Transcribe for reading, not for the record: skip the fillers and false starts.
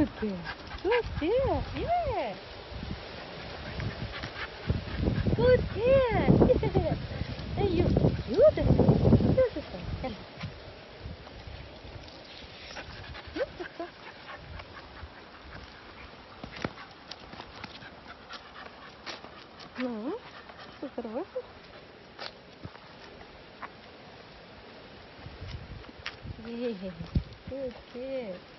Good girl. Good girl. Yeah. Good girl. Yeah. Hey, you beautiful. Beautiful. Come. Beautiful. Ну, супер выход. Yeah. Good kid.